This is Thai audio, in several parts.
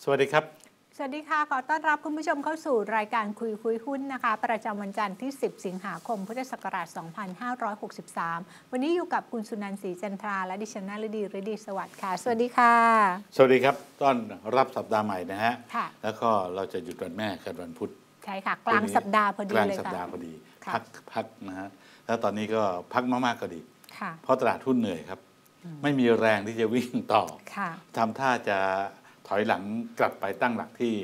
สวัสดีครับสวัสดีค่ะขอต้อนรับคุณผู้ชมเข้าสู่รายการคุยหุ้นนะคะประจำวันจันทร์ที่10สิงหาคมพุทธศักราช2563วันนี้อยู่กับคุณสุนันท์ศรีจันทราและดิฉันนฤดีฤดีสวัสดิ์ค่ะสวัสดีค่ะสวัสดีครับต้อนรับสัปดาห์ใหม่นะฮะค่ะแล้วก็เราจะหยุดวันแม่กันวันพุธใช่ค่ะกลางสัปดาห์พอดีเลยค่ะกลางสัปดาห์พอดีพักนะฮะแล้วตอนนี้ก็พักมากๆก็ดีเพราะตลาดหุ้นเหนื่อยครับไม่มีแรงที่จะวิ่งต่อทำท่าจะถอยหลังกลับไปตั้งหลักที่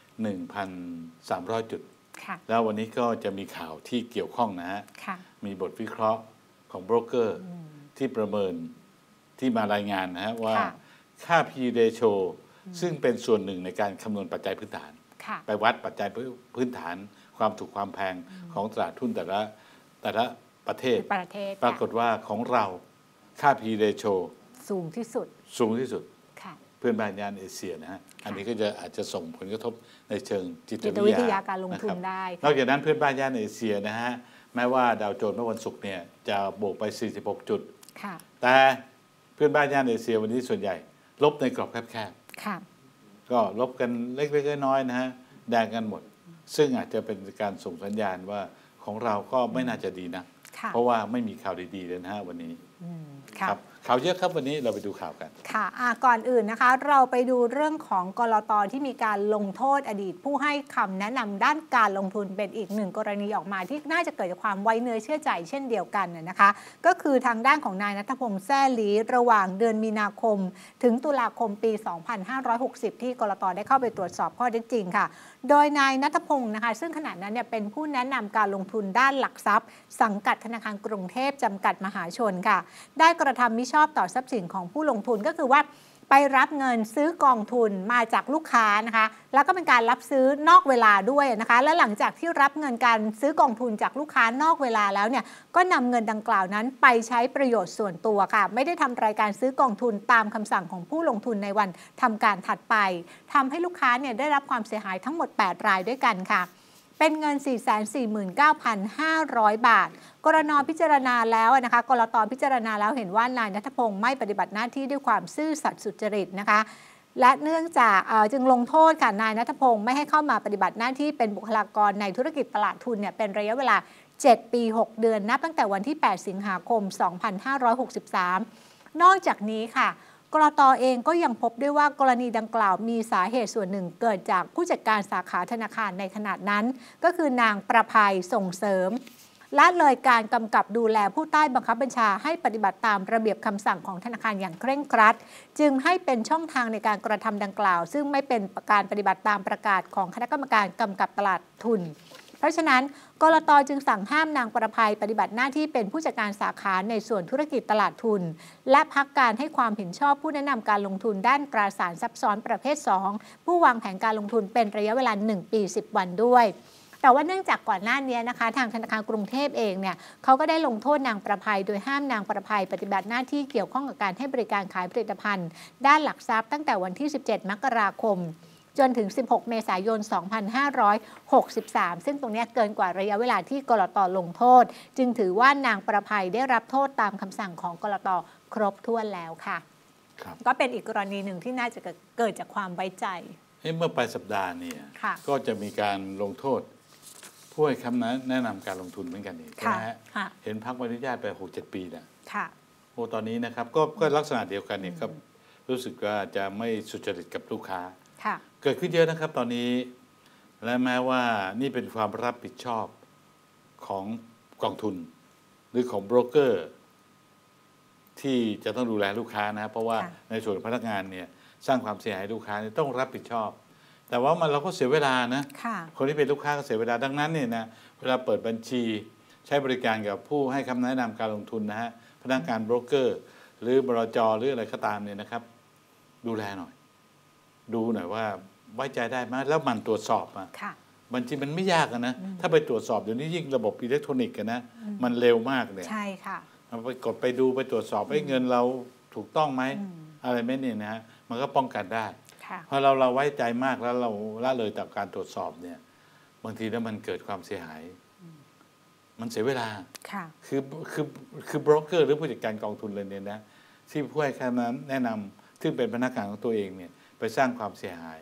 1,300 จุดแล้ววันนี้ก็จะมีข่าวที่เกี่ยวข้องนะฮะมีบทวิเคราะห์ของโบรกเกอร์ที่ประเมินที่มารายงานนะฮะว่าค่า P/E ratio ซึ่งเป็นส่วนหนึ่งในการคำนวณปัจจัยพื้นฐานไปวัดปัจจัยพื้นฐานความถูกความแพงของตลาดหุ้นแต่ละประเทศปรากฏว่าของเราค่า P/E ratio สูงที่สุดเพื่อนบ้านย่านเอเชียนะฮะอันนี้ก็จะอาจจะส่งผลกระทบในเชิงจิตวิทยาการลงทุนได้นอกจากนั้นเพื่อนบ้านย่านเอเชียนะฮะแม้ว่าดาวโจนส์เมื่อวันศุกร์เนี่ยจะบวกไป46จุดแต่เพื่อนบ้านย่านเอเชียวันนี้ส่วนใหญ่ลบในกรอบแคบๆก็ลบกันเล็กๆน้อยๆนะฮะแดงกันหมดซึ่งอาจจะเป็นการส่งสัญญาณว่าของเราก็ไม่น่าจะดีนะเพราะว่าไม่มีข่าวดีๆเลยนะฮะวันนี้ครับข่าวเยอะครับวันนี้เราไปดูข่าวกันค่ะก่อนอื่นนะคะเราไปดูเรื่องของกลต.ที่มีการลงโทษอดีตผู้ให้คำแนะนำด้านการลงทุนเป็นอีกหนึ่งกรณีออกมาที่น่าจะเกิดจากความไว้เนื้อเชื่อใจเช่นเดียวกันนะคะก็คือทางด้านของนายณัฐพงษ์แซ่ลีระหว่างเดือนมีนาคมถึงตุลาคมปี 2560 ที่กลต.ได้เข้าไปตรวจสอบข้อเท็จจริงค่ะโดยนายณัฐพงษ์นะคะซึ่งขณะนั้นเนี่ยเป็นผู้แนะนำการลงทุนด้านหลักทรัพย์สังกัดธนาคารกรุงเทพจำกัดมหาชนค่ะได้กระทำมิชอบต่อทรัพย์สินของผู้ลงทุนก็คือว่าไปรับเงินซื้อกองทุนมาจากลูกค้านะคะแล้วก็เป็นการรับซื้อนอกเวลาด้วยนะคะและหลังจากที่รับเงินการซื้อกองทุนจากลูกค้านอกเวลาแล้วเนี่ยก็นำเงินดังกล่าวนั้นไปใช้ประโยชน์ส่วนตัวค่ะไม่ได้ทำรายการซื้อกองทุนตามคำสั่งของผู้ลงทุนในวันทำการถัดไปทำให้ลูกค้าเนี่ยได้รับความเสียหายทั้งหมด8รายด้วยกันค่ะเป็นเงิน 449,500 บาทกรณพิจารณาแล้วนะคะกลต.พิจารณาแล้วเห็นว่านายณัฐพงษ์ไม่ปฏิบัติหน้าที่ด้วยความซื่อสัตย์สุจริตนะคะและเนื่องจากจึงลงโทษค่ะนายณัฐพงษ์ไม่ให้เข้ามาปฏิบัติหน้าที่เป็นบุคลากรในธุรกิจตลาดทุนเนี่ยเป็นระยะเวลา7 ปี 6 เดือนนับตั้งแต่วันที่8 สิงหาคม 2563นอกจากนี้ค่ะกลต.เองก็ยังพบด้วยว่ากรณีดังกล่าวมีสาเหตุส่วนหนึ่งเกิดจากผู้จัดการสาขาธนาคารในขณะนั้นก็คือนางประภัยส่งเสริมละเลยการกำกับดูแลผู้ใต้บังคับบัญชาให้ปฏิบัติตามระเบียบคำสั่งของธนาคารอย่างเคร่งครัดจึงให้เป็นช่องทางในการกระทำดังกล่าวซึ่งไม่เป็นการปฏิบัติตามประกาศของคณะกรรมการกำกับตลาดทุนเพราะฉะนั้นกลต.จึงสั่งห้ามนางประภัยปฏิบัติหน้าที่เป็นผู้จัดการสาขาในส่วนธุรกิจตลาดทุนและพักการให้ความเห็นชอบผู้แนะนำการลงทุนด้านตราสารซับซ้อนประเภท2ผู้วางแผนการลงทุนเป็นระยะเวลา1 ปี 10 วันด้วยแต่ว่าเนื่องจากก่อนหน้านี้นะคะทางธนาคารกรุงเทพเองเนี่ยเขาก็ได้ลงโทษนางประภัยโดยห้ามนางประภัยปฏิบัติหน้าที่เกี่ยวข้องกับการให้บริการขายผลิตภัณฑ์ด้านหลักทรัพย์ตั้งแต่วันที่17 มกราคมจนถึง16 เมษายน 2563ซึ่งตรงนี้เกินกว่าระยะเวลาที่กลต.ลงโทษจึงถือว่านางประภัยได้รับโทษตามคำสั่งของกลต.ครบถ้วนแล้วค่ะก็เป็นอีกกรณีหนึ่งที่น่าจะเกิดจากความไว้ใจเมื่อปลายสัปดาห์เนี่ยก็จะมีการลงโทษผู้ให้คำแนะนำการลงทุนเหมือนกันอีกนะฮะเห็นพักใบอนุญาตไป 6-7 ปีแล้วโอ้ตอนนี้นะครับก็ลักษณะเดียวกันเนี่ยครับรู้สึกว่าจะไม่สุจริตกับลูกค้าเกิดขึ้นเยอะนะครับตอนนี้และแม้ว่านี่เป็นความรับผิดชอบของกองทุนหรือของโบรกเกอร์ที่จะต้องดูแลลูกค้านะเพราะว่าในส่วนพนักงานเนี่ยสร้างความเสียหายลูกค้าต้องรับผิดชอบแต่ว่าเราก็เสียเวลานะคนที่เป็นลูกค้าก็เสียเวลาดังนั้นเนี่ยนะเวลาเปิดบัญชีใช้บริการกับผู้ให้คำแนะนำการลงทุนนะฮะพนักงานโบรกเกอร์หรือบลจ.หรืออะไรก็ตามเนี่ยนะครับดูแลหน่อยดูหน่อยว่าไว้ใจได้ไหมแล้วมันตรวจสอบบัญชีมันไม่ยากนะถ้าไปตรวจสอบเดี๋ยวนี้ยิ่งระบบอิเล็กทรอนิกส์กันนะมันเร็วมากเลยใช่ค่ะไปกดไปดูไปตรวจสอบให้เงินเราถูกต้องไหมอะไรไม่เนี่ยนะมันก็ป้องกันได้พอเราไว้ใจมากแล้วเราละเลยต่อการตรวจสอบเนี่ยบางทีแล้วมันเกิดความเสียหายมันเสียเวลาคือโบรกเกอร์หรือผู้จัดการกองทุนเลยเนี่ยนะที่ผู้ให้คำแนะนำซึ่งเป็นพนักงานของตัวเองเนี่ยไปสร้างความเสียหาย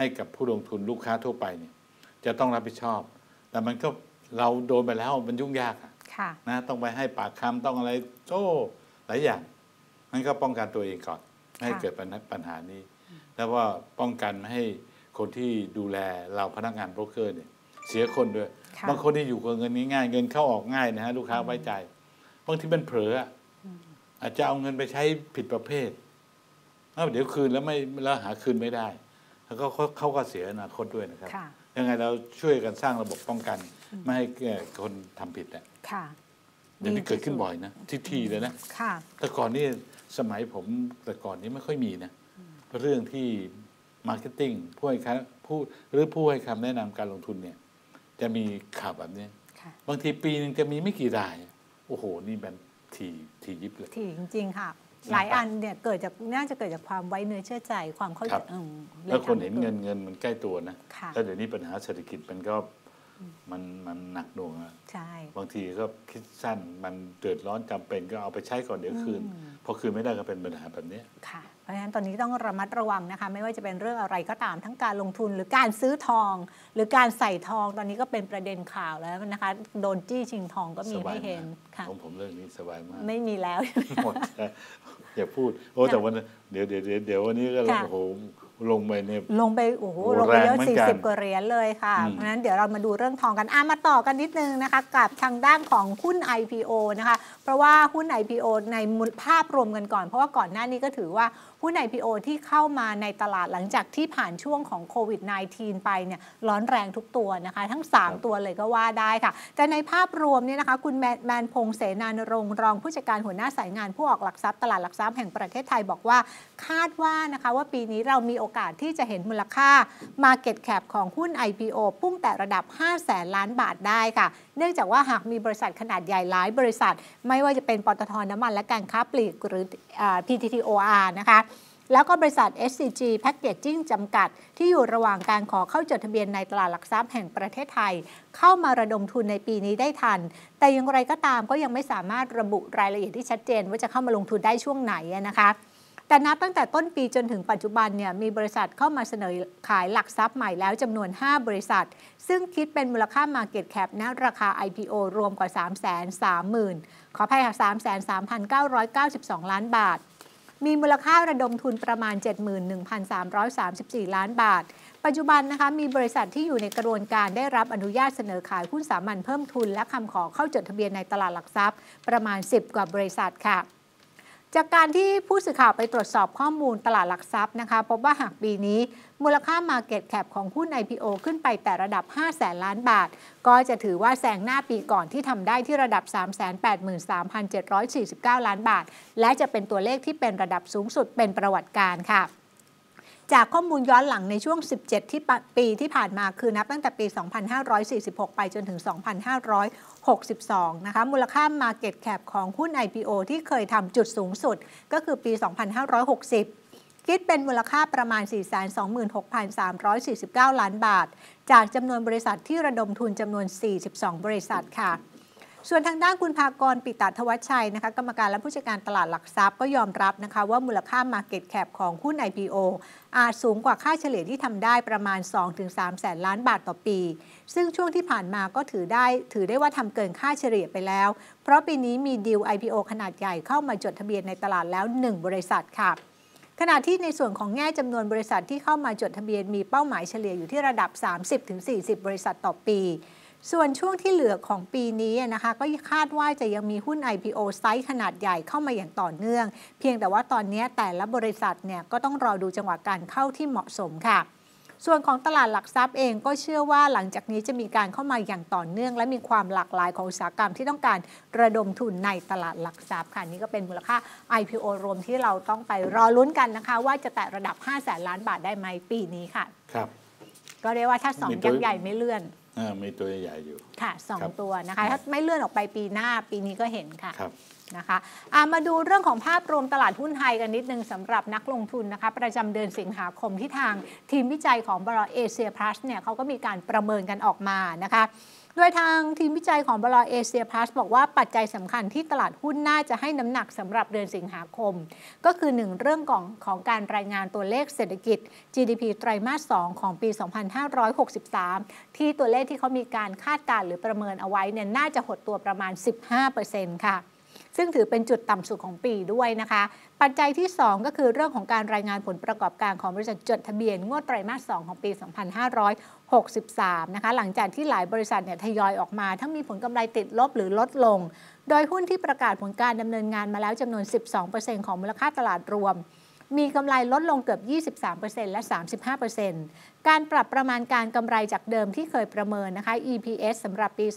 ให้กับผู้ลงทุนลูกค้าทั่วไปเนี่ยจะต้องรับผิดชอบแต่มันก็เราโดนไปแล้วมันยุ่งยากนะต้องไปให้ปากคำต้องอะไรหลายอย่างนั่นก็ป้องกันตัวเองก่อนไม่ให้เกิดปัญหานี้แล้วว่าป้องกันไม่ให้คนที่ดูแลเราพนักงานโบรกเกอร์เนี่ยเสียคนด้วยบางคนที่อยู่กับเงินง่ายๆเงินเข้าออกง่ายนะฮะลูกค้าไว้ใจบางทีมันเผลออาจจะเอาเงินไปใช้ผิดประเภทเดี๋ยวคืนแล้วหาคืนไม่ได้แล้วก็เขาก็เสียอนาคตด้วยนะครับยังไงเราช่วยกันสร้างระบบป้องกันไม่ให้คนทำผิดอ่ะเดี๋ยวนี้เกิดขึ้นบ่อยนะที่เลยนะแต่ก่อนนี่สมัยผมแต่ก่อนนี้ไม่ค่อยมีนะเรื่องที่มาร์เก็ตติ้งผู้ให้คำแนะนำการลงทุนเนี่ยจะมีข่าวแบบนี้บางทีปีนึงจะมีไม่กี่รายโอ้โหนี่มันทียิบเลยทีจริงๆค่ะหลายอันเนี่ยน่าจะเกิดจากความไว้เนื้อเชื่อใจความเข้าใจแล้วคนเห็นเงินมันใกล้ตัวนะแล้วเดี๋ยวนี้ปัญหาเศรษฐกิจมันก็มันหนักหน่วงอ่ะบางทีก็คิดสั้นมันเดือดร้อนจำเป็นก็เอาไปใช้ก่อนเดี๋ยวคืนพอคืนไม่ได้ก็เป็นปัญหาแบบนี้ค่ะเพราะฉะนั้นตอนนี้ต้องระมัดระวังนะคะไม่ว่าจะเป็นเรื่องอะไรก็ตามทั้งการลงทุนหรือการซื้อทองหรือการใส่ทองตอนนี้ก็เป็นประเด็นข่าวแล้วนะคะโดนจี้ชิงทองก็มีให้เห็นค่ะผมเรื่องนี้สบายมากไม่มีแล้วหมดอย่าพูดแต่วันเดี๋ยววันนี้ก็โอ้โหลงไปเนี่ยลงไปเยอะ40 กว่าเหรียญเลยค่ะเพราะฉะนั้นเดี๋ยวเรามาดูเรื่องทองกันมาต่อกันนิดนึงนะคะกับทางด้านของหุ้น IPO นะคะเพราะว่าหุ้น IPO ในภาพรวมกันก่อนเพราะว่าก่อนหน้านี้ก็ถือว่าหุ้น IPO ที่เข้ามาในตลาดหลังจากที่ผ่านช่วงของโควิด -19 ไปเนี่ยร้อนแรงทุกตัวนะคะทั้ง3ตัวเลยก็ว่าได้ค่ะแต่ในภาพรวมเนี่ยนะคะคุณแมนพงษ์เสนานรงค์รองผู้จัดการหัวหน้าสายงานผู้ออกหลักทรัพย์ตลาดหลักทรัพย์แห่งประเทศไทยบอกว่าคาดว่านะคะว่าปีนี้เรามีโอกาสที่จะเห็นมูลค่า Market Cap ของหุ้น IPO พุ่งแต่ระดับ 500,000 ล้านบาทได้ค่ะเนื่องจากว่าหากมีบริษัทขนาดใหญ่หลายบริษัทไม่ว่าจะเป็นปตท.น้ำมันและการค้าปลีกหรือ PTTOR นะคะแล้วก็บริษัท SCG Packaging จำกัดที่อยู่ระหว่างการขอเข้าจดทะเบียนในตลาดหลักทรัพย์แห่งประเทศไทยเข้ามาระดมทุนในปีนี้ได้ทันแต่อย่างไรก็ตามก็ยังไม่สามารถระบุรายละเอียดที่ชัดเจนว่าจะเข้ามาลงทุนได้ช่วงไหนนะคะแต่นับตั้งแต่ต้นปีจนถึงปัจจุบันเนี่ยมีบริษัทเข้ามาเสนอขายหลักทรัพย์ใหม่แล้วจำนวน5บริษัทซึ่งคิดเป็นมูลค่า Market Cap ณราคา IPO รวมกว่า 330,000 ขออภัยค่ะ 333,992 ล้านบาทมีมูลค่าระดมทุนประมาณ 71,334 ล้านบาทปัจจุบันนะคะมีบริษัทที่อยู่ในกระบวนการได้รับอนุญาตเสนอขายหุ้นสามัญเพิ่มทุนและคำขอเข้าจดทะเบียนในตลาดหลักทรัพย์ประมาณ10 กว่าบริษัทค่ะจากการที่ผู้สื่อข่าวไปตรวจสอบข้อมูลตลาดหลักทรัพย์นะคะพบว่าหากปีนี้มูลค่า Market Cap ของหุ้น IPO ขึ้นไปแต่ระดับ 500,000 ล้านบาทก็จะถือว่าแซงหน้าปีก่อนที่ทำได้ที่ระดับ 383,749 ล้านบาทและจะเป็นตัวเลขที่เป็นระดับสูงสุดเป็นประวัติการณ์ค่ะจากข้อมูลย้อนหลังในช่วง17ปีที่ผ่านมาคือนับตั้งแต่ปี 2546 ไปจนถึง 2562 นะคะมูลค่า Market Cap ของหุ้น IPO ที่เคยทำจุดสูงสุดก็คือปี 2560 คิดเป็นมูลค่าประมาณ 426,349 ล้านบาทจากจำนวนบริษัทที่ระดมทุนจำนวน 42 บริษัทค่ะส่วนทางด้านคุณภากร ปิตทวัชชัยนะคะกรรมการและผู้จัดการตลาดหลักทรัพย์ก็ยอมรับนะคะว่ามูลค่า Market Cap ของหุ้น IPO อาจสูงกว่าค่าเฉลี่ยที่ทำได้ประมาณ 2-3 แสนล้านบาทต่อปีซึ่งช่วงที่ผ่านมาก็ถือได้ว่าทำเกินค่าเฉลี่ยไปแล้วเพราะปีนี้มีดีล IPO ขนาดใหญ่เข้ามาจดทะเบียนในตลาดแล้ว1บริษัทค่ะขณะที่ในส่วนของแง่จำนวนบริษัทที่เข้ามาจดทะเบียนมีเป้าหมายเฉลี่ยอยู่ที่ระดับ 30-40 บริษัทต่อปีส่วนช่วงที่เหลือของปีนี้นะคะก็คาดว่าจะยังมีหุ้น IPO ไซส์ขนาดใหญ่เข้ามาอย่างต่อเนื่องเพียงแต่ว่าตอนนี้แต่ละบริษัทเนี่ยก็ต้องรอดูจังหวะการเข้าที่เหมาะสมค่ะส่วนของตลาดหลักทรัพย์เองก็เชื่อว่าหลังจากนี้จะมีการเข้ามาอย่างต่อเนื่องและมีความหลากหลายของอุตสาหกรรมที่ต้องการระดมทุนในตลาดหลักทรัพย์ค่ะนี่ก็เป็นมูลค่า IPO รวมที่เราต้องไปรอลุ้นกันนะคะว่าจะแตะระดับ 500,000 ล้านบาทได้ไหมปีนี้ค่ะครับก็เรียกว่าถ้า2ยักษ์ใหญ่ไม่เลื่อนมีตัวใหญ่อยู่ค่ะ2ตัวนะคะถ้าไม่เลื่อนออกไปปีหน้าปีนี้ก็เห็นค่ะครับนะคะมาดูเรื่องของภาพรวมตลาดหุ้นไทยกันนิดนึงสำหรับนักลงทุนนะคะประจำเดือนสิงหาคมที่ทางทีมวิจัยของบริษัทเอเชียพลัสเนี่ยเขาก็มีการประเมินกันออกมานะคะโดยทางทีมวิจัยของบล.เอเชียพลัสบอกว่าปัจจัยสำคัญที่ตลาดหุ้นน่าจะให้น้ำหนักสำหรับเดือนสิงหาคมก็คือ1เรื่องของการรายงานตัวเลขเศรษฐกิจ GDP ไตรมาส 2 ของปี 2563 ที่ตัวเลขที่เขามีการคาดการณ์หรือประเมินเอาไว้เนี่ยน่าจะหดตัวประมาณ 15% ค่ะซึ่งถือเป็นจุดต่ำสุดของปีด้วยนะคะปัจจัยที่2ก็คือเรื่องของการรายงานผลประกอบการของบริษัทจดทะเบียนงวดไตรมาส 2 ของปี 2563 นะคะหลังจากที่หลายบริษัทเนี่ยทยอยออกมาทั้งมีผลกำไรติดลบหรือลดลงโดยหุ้นที่ประกาศผลการดำเนินงานมาแล้วจำนวน 12% ของมูลค่าตลาดรวมมีกำไรลดลงเกือบ 23% และ 35% การปรับประมาณการกำไรจากเดิมที่เคยประเมินนะคะ EPS สำหรับปี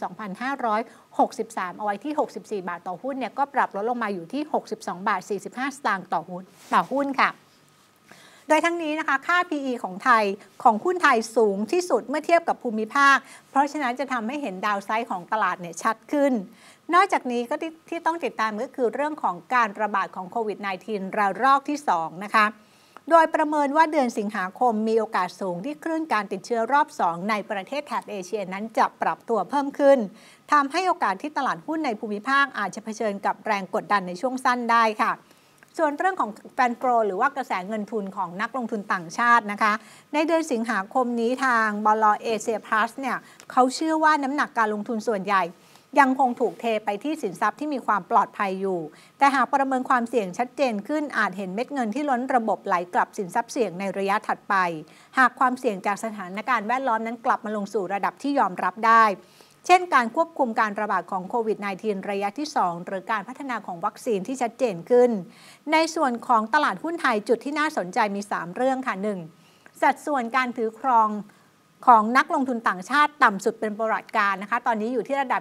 2563 เอาไว้ที่64 บาทต่อหุ้นเนี่ยก็ปรับลดลงมาอยู่ที่ 62 บาท 45 สตางค์ต่อหุ้นค่ะโดยทั้งนี้นะคะค่า PE ของหุ้นไทยสูงที่สุดเมื่อเทียบกับภูมิภาคเพราะฉะนั้นจะทำให้เห็นดาวไซด์ของตลาดเนี่ยชัดขึ้นนอกจากนี้ก็ที่ต้องติดตามก็คือเรื่องของการระบาดของโควิด -19 ระลอกที่ 2 นะคะโดยประเมินว่าเดือนสิงหาคมมีโอกาสสูงที่คลื่นการติดเชื้อรอบ 2 ในประเทศแถบเอเชียนั้นจะปรับตัวเพิ่มขึ้นทำให้โอกาสที่ตลาดหุ้นในภูมิภาคอาจจะเผชิญกับแรงกดดันในช่วงสั้นได้ค่ะส่วนเรื่องของแฟนโฟลหรือว่ากระแสเงินทุนของนักลงทุนต่างชาตินะคะในเดือนสิงหาคมนี้ทางบล.เอเชียพลัสเนี่ยเขาเชื่อว่าน้ำหนักการลงทุนส่วนใหญ่ยังคงถูกเทไปที่สินทรัพย์ที่มีความปลอดภัยอยู่แต่หากประเมินความเสี่ยงชัดเจนขึ้นอาจเห็นเม็ดเงินที่ล้นระบบไหลกลับสินทรัพย์เสี่ยงในระยะถัดไปหากความเสี่ยงจากสถานการณ์แวดล้อมนั้นกลับมาลงสู่ระดับที่ยอมรับได้เช่นการควบคุมการระบาดของโควิด -19 ระยะที่ 2 หรือการพัฒนาของวัคซีนที่ชัดเจนขึ้นในส่วนของตลาดหุ้นไทยจุดที่น่าสนใจมี 3 เรื่องค่ะ 1. สัดส่วนการถือครองของนักลงทุนต่างชาติต่ำสุดเป็นประวัติการนะคะตอนนี้อยู่ที่ระดับ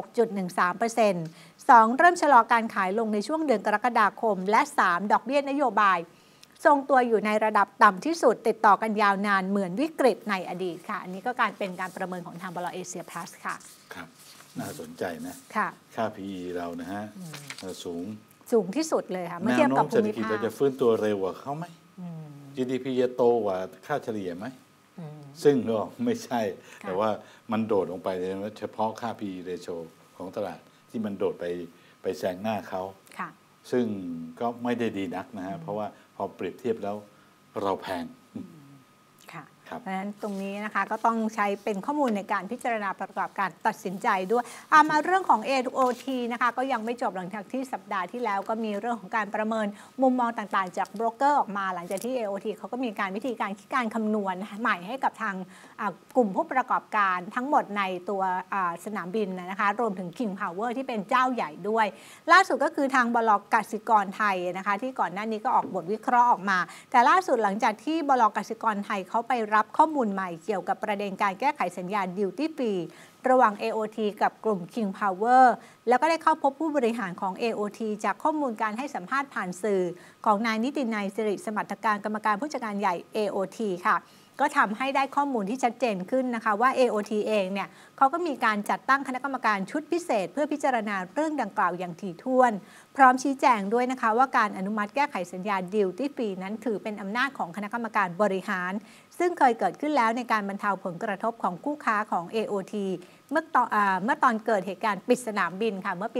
26.13% 2. เริ่มชะลอการขายลงในช่วงเดือนกรกฎาคมและ 3. ดอกเบี้ยนโยบายทรงตัวอยู่ในระดับต่ำที่สุดติดต่อกันยาวนานเหมือนวิกฤตในอดีตค่ะอันนี้ก็เป็นการประเมินของทางบล.เอเชียพลัสค่ะครับน่าสนใจนะค่ะค่า PE เรานะฮะสูงที่สุดเลยค่ะเมื่อเทียบกับภูมิภาคแนวโน้มเศรษฐกิจเราจะฟื้นตัวเร็วกว่าเขาไหม GDP จะโตกว่าค่าเฉลี่ยไหมซึ่งก็ไม่ใช่แต่ว่ามันโดดลงไปเฉพาะค่า PE ratio ของตลาดที่มันโดดไปแซงหน้าเขาซึ่งก็ไม่ได้ดีนักนะฮะเพราะว่าพอเปรียบเทียบแล้วเราแพงค่ะเพราะฉะนั้นตรงนี้นะคะก็ต้องใช้เป็นข้อมูลในการพิจารณาประกอบการตัดสินใจด้วยมาเรื่องของ AOT นะคะก็ยังไม่จบหลังจากที่สัปดาห์ที่แล้วก็มีเรื่องของการประเมินมุมมองต่างๆจากโบรกเกอร์ออกมาหลังจากที่ AOT เขาก็มีวิธีการคิดการคำนวณใหม่ให้กับทางกลุ่มผู้ประกอบการทั้งหมดในตัวสนามบินนะคะรวมถึง King Power ที่เป็นเจ้าใหญ่ด้วยล่าสุดก็คือทางบล.กสิกรไทยนะคะที่ก่อนหน้านี้ก็ออกบทวิเคราะห์ออกมาแต่ล่าสุดหลังจากที่บล.กสิกรไทยเขาไปรับข้อมูลใหม่เกี่ยวกับประเด็นการแก้ไขสัญญา Duty Free ระหว่าง AOT กับกลุ่ม King Power แล้วก็ได้เข้าพบผู้บริหารของ AOT จากข้อมูลการให้สัมภาษณ์ผ่านสื่อของนายนิตินัยสิริสมรรถการกรรมการผู้จัดการใหญ่ AOT ค่ะก็ทำให้ได้ข้อมูลที่ชัดเจนขึ้นนะคะว่า AOT เองเนี่ยเขาก็มีการจัดตั้งคณะกรรมการชุดพิเศษเพื่อพิจารณาเรื่องดังกล่าวอย่างถี่ถ้วนพร้อมชี้แจงด้วยนะคะว่าการอนุมัติแก้ไขสัญญา Duty Free นั้นถือเป็นอำนาจของคณะกรรมการบริหารซึ่งเคยเกิดขึ้นแล้วในการบรรเทาผลกระทบของคู่ค้าของ AOT เมื่อตอนเกิดเหตุการณ์ปิดสนามบินค่ะเมื่อปี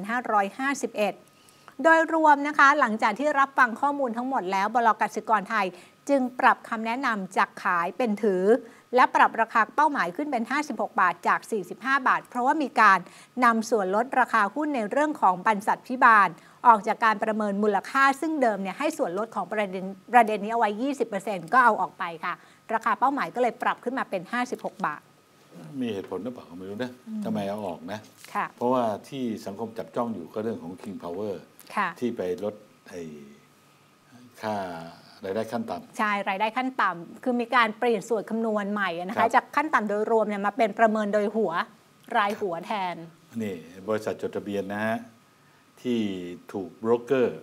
2551 โดยรวมนะคะหลังจากที่รับฟังข้อมูลทั้งหมดแล้วบล.กสิกรไทยจึงปรับคำแนะนำจากขายเป็นถือและปรับราคาเป้าหมายขึ้นเป็น56 บาทจาก45 บาทเพราะว่ามีการนำส่วนลดราคาหุ้นในเรื่องของบรรษัทพิบาลออกจากการประเมินมูลค่าซึ่งเดิมเนี่ยให้ส่วนลดของประเด็นนี้เอาไว้ 20% ก็เอาออกไปค่ะราคาเป้าหมายก็เลยปรับขึ้นมาเป็น56 บาทมีเหตุผลหรือเปล่าไม่รู้นะทำไมเอาออกนะเพราะว่าที่สังคมจับจ้องอยู่ก็เรื่องของ King Power ที่ไปลดค่ารายได้ขั้นต่ำใช่รายได้ขั้นต่ำคือมีการเปลี่ยนสูตรคำนวณใหม่นะคะจากขั้นต่ำโดยรวมเนี่ยมาเป็นประเมินโดยรายหัวแทนนี่บริษัทจดทะเบียนนะฮะที่ถูกโบรกเกอร์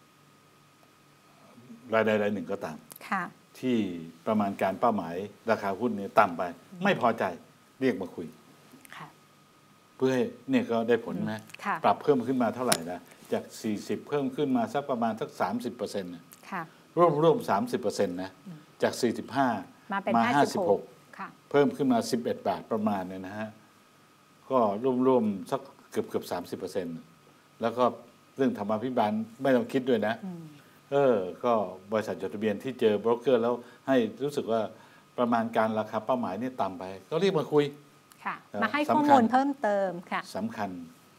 รายใดรายหนึ่งก็ตามที่ประมาณการเป้าหมายราคาหุ้นเนี่ยต่ำไปไม่พอใจเรียกมาคุยเพื่อให้เนี่ยก็ได้ผลนะปรับเพิ่มขึ้นมาเท่าไหร่นะจาก40เพิ่มขึ้นมาสักประมาณสัก 30% นะร่วม 30% นะจาก45มา56เพิ่มขึ้นมา11 บาทประมาณเนี่ยนะฮะก็ร่วมสักเกือบ30%แล้วก็เรื่องธรรมาภิบาลไม่ต้องคิดด้วยนะก็บริษัทจดทะเบียนที่เจอโบรกเกอร์แล้วให้รู้สึกว่าประมาณการราคาเป้าหมายนี่ต่ำไปก็เรียกมาคุยค่ะมาให้ข้อมูลเพิ่มเติมค่ะสำคัญ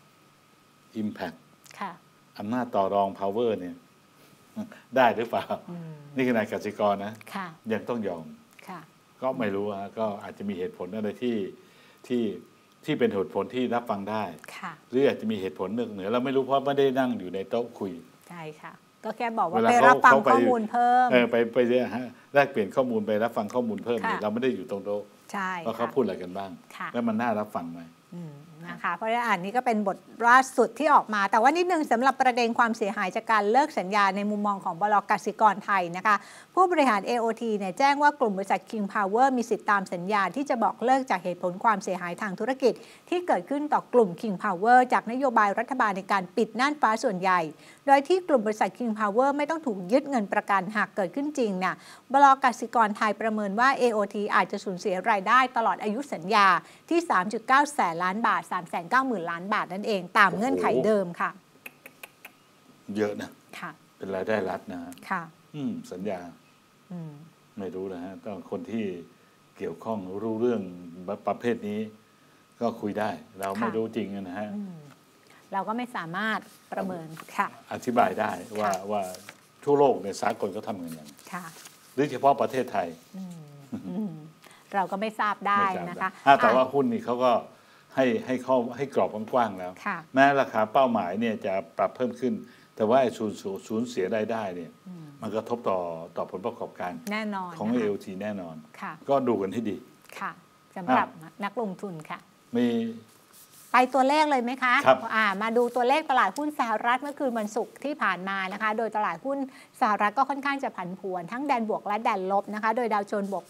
Impact ค่ะอำนาจต่อรอง power เนี่ยได้หรือเปล่านี่คือนายกสิกรนะยังต้องยอมก็ไม่รู้ก็อาจจะมีเหตุผลอะไรที่เป็นเหตุผลที่รับฟังได้หรืออาจจะมีเหตุผลเหนือเราไม่รู้เพราะไม่ได้นั่งอยู่ในโต๊ะคุยใช่ค่ะก็แค่บอกว่าไปรับฟังข้อมูลเพิ่มไปแลกเปลี่ยนข้อมูลไปรับฟังข้อมูลเพิ่มเนี่ยเราไม่ได้อยู่ตรงโต๊ะว่าเขาพูดอะไรกันบ้างแล้วมันน่ารับฟังไหมนะคะเพราะฉะนั้นอันนี้ก็เป็นบทล่าสุดที่ออกมาแต่ว่านิดนึงสำหรับประเด็นความเสียหายจากการเลิกสัญญาในมุมมองของบล.กสิกรไทยนะคะผู้บริหาร AOT เนี่ยแจ้งว่ากลุ่มบริษัท King Power มีสิทธิตามสัญญาที่จะบอกเลิกจากเหตุผลความเสียหายทางธุรกิจที่เกิดขึ้นต่อกลุ่ม King Power จากนโยบายรัฐบาลในการปิดน่านฟ้าส่วนใหญ่โดยที่กลุ่มบริษัท King Power ไม่ต้องถูกยึดเงินประกันหากเกิดขึ้นจริงเนี่ยบล.กสิกรไทยประเมินว่า AOT อาจจะสูญเสียรายได้ตลอดอายุสัญญาที่ 3.9 แสนล้านบาท 390,000 ล้านบาทนั่นเองตามเงื่อนไขเดิมค่ะเยอะนะเป็นรายได้รัฐนะค่ะสัญญาไม่รู้นะฮะต้องคนที่เกี่ยวข้องรู้เรื่องประเภทนี้ก็คุยได้เราไม่รู้จริงนะฮะเราก็ไม่สามารถประเมินค่ะอธิบายได้ว่าทั่วโลกในสากลก็ทำกันอย่างหรือเฉพาะประเทศไทยเราก็ไม่ทราบได้นะคะแต่ว่าหุ้นนี่เขาก็ให้กรอบกว้างๆแล้วแม้ราคาเป้าหมายเนี่ยจะปรับเพิ่มขึ้นแต่ว่าสูญเสียรายได้เนี่ยมันกระทบต่อผลประกอบการแน่นอนของ AOT แน่นอนก็ดูกันให้ดีค่ะสำหรับนักลงทุนค่ะมีไปตัวเลขเลยไหมคะครับมาดูตัวเลขตลาดหุ้นสหรัฐเมื่อคืนวันศุกร์ที่ผ่านมานะคะโดยตลาดหุ้นสหรัฐก็ค่อนข้างจะผันผวนทั้งแดนบวกและแดนลบนะคะโดยดาวโจนส์บวกไป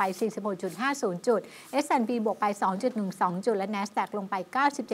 46.50 จุด S&P บวกไป 2.12 จุดและ NASDAQ ลงไป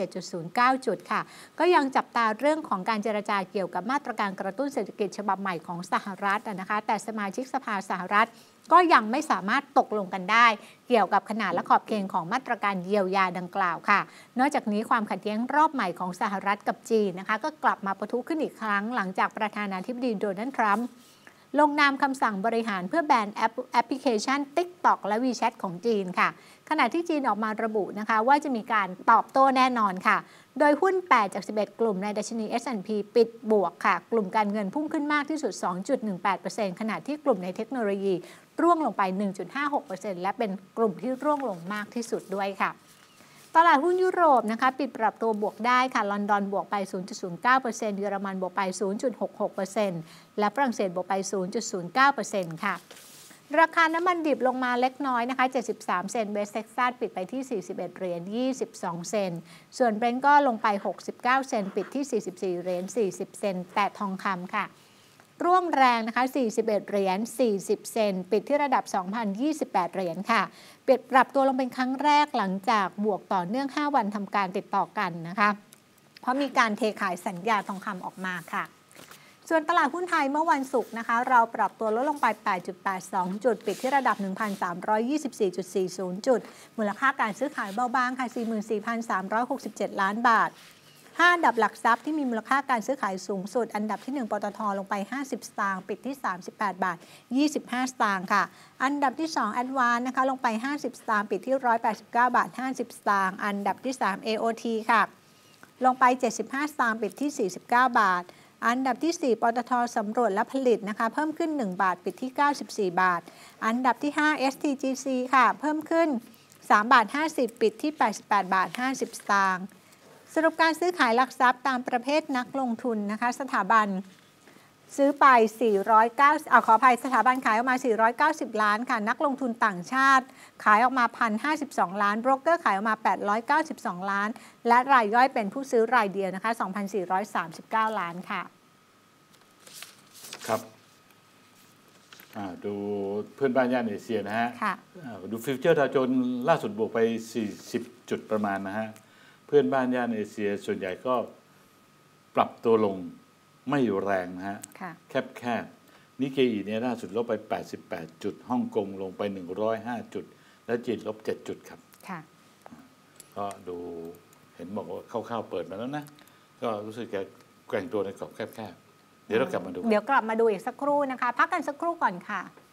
97.09 จุดค่ะก็ยังจับตาเรื่องของการเจรจาเกี่ยวกับมาตรการกระตุ้นเศรษฐกิจฉบับใหม่ของสหรัฐนะคะแต่สมาชิกสภาสหรัฐก็ยังไม่สามารถตกลงกันได้เกี่ยวกับขนาดและขอบเขตของมาตรการเยียวยาดังกล่าวค่ะนอกจากนี้ความขัดแย้งรอบใหม่ของสหรัฐกับจีนนะคะก็กลับมาปะทุขึ้นอีกครั้งหลังจากประธานาธิบดีโดนัลด์ทรัมป์ลงนามคำสั่งบริหารเพื่อแบนแอปพลิเคชัน TikTok และ WeChat ของจีนค่ะขณะที่จีนออกมาระบุนะคะว่าจะมีการตอบโต้แน่นอนค่ะโดยหุ้น8จาก11กลุ่มในดัชนี S&P ปิดบวกค่ะกลุ่มการเงินพุ่งขึ้นมากที่สุด 2.18% ขณะที่กลุ่มในเทคโนโลยีร่วงลงไป 1.56% และเป็นกลุ่มที่ร่วงลงมากที่สุดด้วยค่ะตลาดหุ้นยุโรปนะคะปิดปรับตัวบวกได้ค่ะลอนดอนบวกไป 0.09% เยอรมันบวกไป 0.66% และฝรั่งเศสบวกไป 0.09% ค่ะราคาน้ำมันดิบลงมาเล็กน้อยนะคะ73 เซนต์เวสเท็กซัสปิดไปที่41เหรียญ22 เซนต์ส่วนเบรนท์ก็ลงไป69 เซนต์ปิดที่44เหรียญ40 เซนต์แต่ทองคำค่ะร่วงแรงนะคะ41เหรียญ40 เซนต์ปิดที่ระดับ 2,028 เหรียญค่ะปิดปรับตัวลงเป็นครั้งแรกหลังจากบวกต่อเนื่อง5วันทำการติดต่อกันนะคะเพราะมีการเทขายสัญญาทองคำออกมาค่ะส่วนตลาดหุ้นไทยเมื่อวันศุกร์นะคะเราปรับตัวลดลงไป 8.82 จุดปิดที่ระดับ 1,324.40 จุดมูลค่าการซื้อขายเบาบางค่ะ 44,367 ล้านบาท5 อันดับหลักทรัพย์ที่มีมูลค่าการซื้อขายสูงสุดอันดับที่1ปตท.ลงไป50 สตางค์ปิดที่38 บาท 25 สตางค์ค่ะอันดับที่2 Advance นะคะลงไป50 สตางค์ปิดที่189 บาท 50 สตางค์อันดับที่3 AOT ค่ะลงไป75 สตางค์ปิดที่49 บาทอันดับที่4ปตท.สำรวจและผลิตนะคะเพิ่มขึ้น1 บาทปิดที่94 บาทอันดับที่5 STGC ค่ะเพิ่มขึ้น3 บาท 50 ปิดที่88 บาท 50 สตางค์สรุปการซื้อขายหลักทรัพย์ตามประเภทนักลงทุนนะคะสถาบันซื้อไป490ขออภัยสถาบันขายออกมา490ล้านค่ะนักลงทุนต่างชาติขายออกมา 1,052 ล้านโบรกเกอร์ขายออกมา892ล้านและรายย่อยเป็นผู้ซื้อรายเดียวนะคะ 2,439 ล้านค่ะครับดูเพื่อนบ้านย่านเอเชียนะฮะดูฟิวเจอร์ดาวโจนส์ล่าสุดบวกไป40จุดประมาณนะฮะเพื่อนบ้านย่านเอเชียส่วนใหญ่ก็ปรับตัวลงไม่แรงนะฮะแคบนิกเกอีเนี่ยล่าสุดลบไป88จุดฮ่องกงลงไป105จุดและจีนลบ7จุดครับก็ดูเห็นบอกว่าเข้าเปิดมาแล้วนะก็รู้สึกจะแกว่งตัวในกรอบแคบๆเดี๋ยวเรากลับมาดูเดี๋ยวกลับมาดูอีกสักครู่นะคะพักกันสักครู่ก่อนค่ะ